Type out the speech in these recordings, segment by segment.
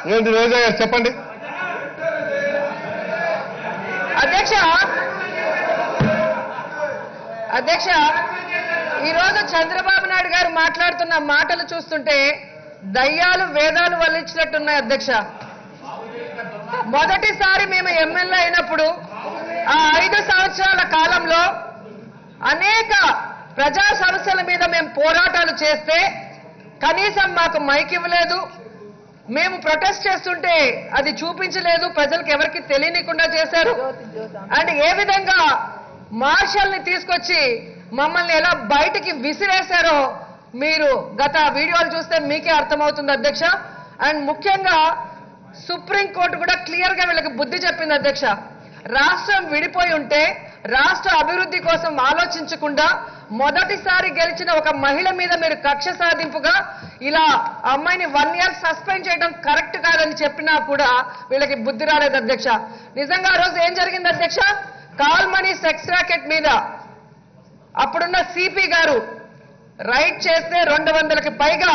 ఏంటి రోజా గారు చెప్పండి. అధ్యక్ష ఈరోజు చంద్రబాబు నాయుడు గారు మాట్లాడుతున్న మాటలు చూస్తుంటే దయ్యాలు వేదాలు వల్లించినట్టున్నాయి. అధ్యక్ష, మొదటిసారి మేము ఎమ్మెల్యే అయినప్పుడు ఆ 5 సంవత్సరాల కాలంలో అనేక ప్రజా సమస్యల మీద మేము పోరాటాలు చేస్తే కనీసం మాకు మైక్ ఇవ్వలేదు. మేము ప్రొటెస్ట్ చేస్తుంటే అది చూపించలేదు, ప్రజలకు ఎవరికి తెలియనికుండా చేశారు. అండ్ ఏ విధంగా మార్షల్ని తీసుకొచ్చి మమ్మల్ని ఎలా బయటికి విసిరేశారో మీరు గత వీడియోలు చూస్తే మీకే అర్థమవుతుంది అధ్యక్ష. అండ్ ముఖ్యంగా సుప్రీంకోర్టు కూడా క్లియర్ గా వీళ్ళకి బుద్ధి చెప్పింది అధ్యక్ష. రాష్ట్రం విడిపోయి ఉంటే రాష్ట్ర అభివృద్ధి కోసం ఆలోచించకుండా మొదటిసారి గెలిచిన ఒక మహిళ మీద మీరు కక్ష సాధింపుగా ఇలా అమ్మాయిని 1 year సస్పెండ్ చేయడం కరెక్ట్ కాదని చెప్పినా కూడా వీళ్ళకి బుద్ధి రాలేదు అధ్యక్ష. నిజంగా ఆ రోజు ఏం జరిగింది అధ్యక్ష? కాల్మనీ సెక్స్ ర్యాకెట్ మీద అప్పుడున్న సిపి గారు రైడ్ చేస్తే 200కి పైగా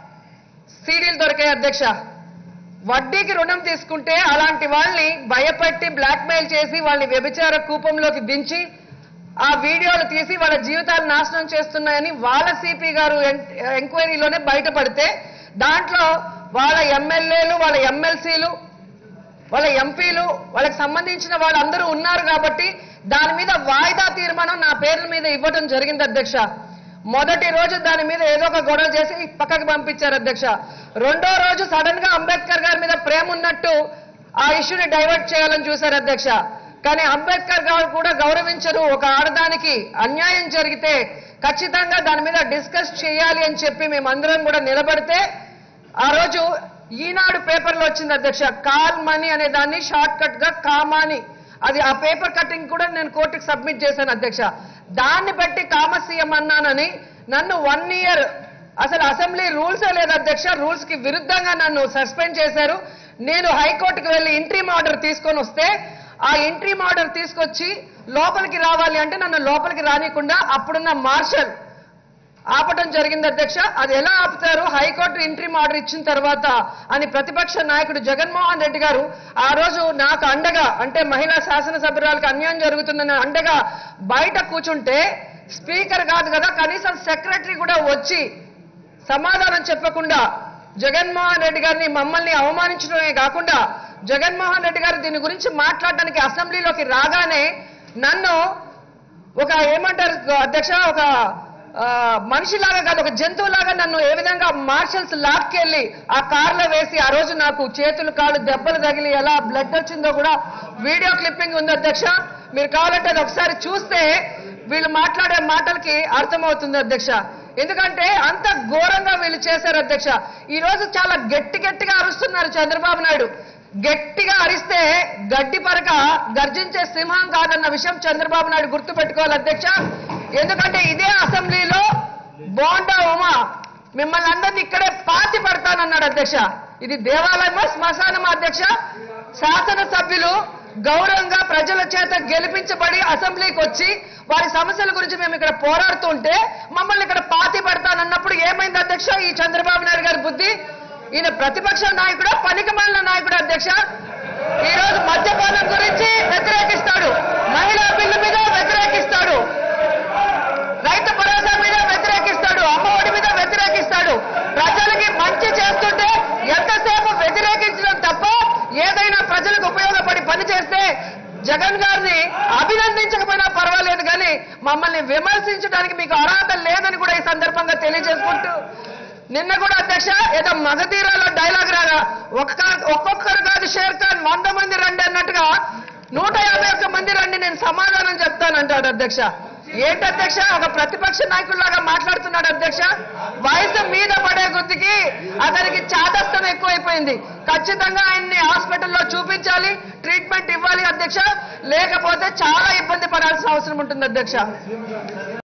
సీడీలు దొరికాయి అధ్యక్ష. వడ్డీకి రుణం తీసుకుంటే అలాంటి వాళ్ళని భయపెట్టి బ్లాక్మెయిల్ చేసి వాళ్ళని వ్యభిచార కూపంలోకి దించి ఆ వీడియోలు తీసి వాళ్ళ జీవితాలు నాశనం చేస్తున్నాయని వాళ్ళ సిపి గారు ఎంక్వైరీలోనే బయటపడితే దాంట్లో వాళ్ళ ఎమ్మెల్యేలు, వాళ్ళ ఎమ్మెల్సీలు, వాళ్ళ ఎంపీలు, వాళ్ళకి సంబంధించిన వాళ్ళందరూ ఉన్నారు కాబట్టి దాని మీద వాయిదా తీర్మానం నా పేర్ల మీద ఇవ్వడం జరిగింది అధ్యక్ష. మొదటి రోజు దాని మీద ఏదో ఒక గొడవ చేసి పక్కకు పంపించారు అధ్యక్ష. రెండో రోజు సడన్ గా అంబేద్కర్ గారి మీద ప్రేమ ఉన్నట్టు ఆ ఇష్యూని డైవర్ట్ చేయాలని చూశారు అధ్యక్ష. కానీ అంబేద్కర్ గారు కూడా గౌరవించరు. ఒక ఆడదానికి అన్యాయం జరిగితే ఖచ్చితంగా దాని మీద డిస్కస్ చేయాలి అని చెప్పి మేమందరం కూడా నిలబడితే ఆ రోజు ఈనాడు పేపర్లో వచ్చింది అధ్యక్ష. కాల్ మనీ అనే దాన్ని షార్ట్ కట్ గా కామాని, అది ఆ పేపర్ కటింగ్ కూడా నేను కోర్టుకు సబ్మిట్ చేశాను అధ్యక్ష. దాన్ని బట్టి కామసీఎం అన్నానని నన్ను 1 year అసలు అసెంబ్లీ రూల్సే లేదు అధ్యక్ష, రూల్స్ కి విరుద్ధంగా నన్ను సస్పెండ్ చేశారు. నేను హైకోర్టుకు వెళ్లి ఇంట్రీమ్ ఆర్డర్ తీసుకొని వస్తే ఆ ఇంట్రీమ్ ఆర్డర్ తీసుకొచ్చి లోపలికి రావాలి అంటే నన్ను లోపలికి రానికుండా అప్పుడున్న మార్షల్ ఆపటం జరిగింది అధ్యక్ష. అది ఎలా ఆపుతారు? హైకోర్టు ఇంట్రీమ్ ఆర్డర్ ఇచ్చిన తర్వాత అని ప్రతిపక్ష నాయకుడు జగన్మోహన్ రెడ్డి గారు ఆ రోజు నాకు అండగా, అంటే మహిళా శాసనసభ్యురాలకు అన్యాయం జరుగుతుందని అండగా బయట కూర్చుంటే స్పీకర్ కాదు కదా, కనీసం సెక్రటరీ కూడా వచ్చి సమాధానం చెప్పకుండా జగన్మోహన్ రెడ్డి గారిని మమ్మల్ని అవమానించడమే కాకుండా జగన్మోహన్ రెడ్డి గారు దీని గురించి మాట్లాడడానికి అసెంబ్లీలోకి రాగానే నన్ను ఒక ఏమంటారు అధ్యక్ష, ఒక మనిషిలాగా కాదు ఒక జంతువులాగా నన్ను ఏ విధంగా మార్షల్స్ లాక్కెళ్ళి ఆ కార్లో వేసి ఆ రోజు నాకు చేతులు కాళ్ళు దెబ్బలు తగిలి ఎలా బ్లడ్ వచ్చిందో కూడా వీడియో క్లిప్పింగ్ ఉంది అధ్యక్ష. మీరు కావాలంటే అది ఒకసారి చూస్తే వీళ్ళు మాట్లాడే మాటలకి అర్థమవుతుంది అధ్యక్ష. ఎందుకంటే అంత ఘోరంగా వీళ్ళు చేశారు అధ్యక్ష. ఈ రోజు చాలా గట్టిగా అరుస్తున్నారు చంద్రబాబు నాయుడు. గట్టిగా అరిస్తే గడ్డి పరక గర్జించే సింహం కాదన్న విషయం చంద్రబాబు నాయుడు గుర్తు పెట్టుకోవాలి అధ్యక్ష. ఎందుకంటే ఇదే అసెంబ్లీలో బోండా ఉమా మిమ్మల్ని అందరినీ ఇక్కడే పాతి పడతానన్నాడు అధ్యక్ష. ఇది దేవాలయమా శ్మశానమా అధ్యక్ష? శాసనసభ్యులు గౌరవంగా ప్రజల చేత గెలిపించబడి అసెంబ్లీకి వచ్చి వారి సమస్యల గురించి మేము ఇక్కడ పోరాడుతుంటే మమ్మల్ని ఇక్కడ పాతి పడతానన్నప్పుడు ఏమైంది అధ్యక్ష ఈ చంద్రబాబు నాయుడు గారి బుద్ధి? ఈయన ప్రతిపక్ష నాయకుడు, పనికిమాలిన నాయకుడు అధ్యక్ష. ఈ రోజు మద్యపానం గురించి వ్యతిరేకిస్తాడు, మహిళా బిల్లు మీద వ్యతిరేకిస్తాడు, రైతు భరోసా మీద వ్యతిరేకిస్తాడు, అమ్మఒడి మీద వ్యతిరేకిస్తాడు. ప్రజలకి మంచి చేస్తుంటే ఎంతసేపు వ్యతిరేకించడం తప్ప ఏదైనా ప్రజలకు ఉపయోగపడి పని చేస్తే జగన్ గారిని అభినందించకపోయినా పర్వాలేదు కానీ మమ్మల్ని విమర్శించడానికి మీకు అర్హత లేదని కూడా ఈ సందర్భంగా తెలియజేసుకుంటూ, నిన్న కూడా అధ్యక్ష ఏదో మగధీరాలో డైలాగ్ రాగా ఒక్కొక్కరు కాదు షేర్ ఖాన్ 100 మంది రండి అన్నట్టుగా 151 మంది రండి నేను సమాధానం చెప్తానంటాడు అధ్యక్ష. ఏంటి అధ్యక్ష ఒక ప్రతిపక్ష నాయకుల్లాగా మాట్లాడుతున్నాడు అధ్యక్ష. వయసు మీద పడే గుర్తికి అతనికి చాదస్తం ఎక్కువైపోయింది. ఖచ్చితంగా ఆయన్ని హాస్పిటల్లో చూపించాలి, ట్రీట్మెంట్ ఇవ్వాలి అధ్యక్ష, లేకపోతే చాలా ఇబ్బంది పడాల్సిన అవసరం ఉంటుంది అధ్యక్ష.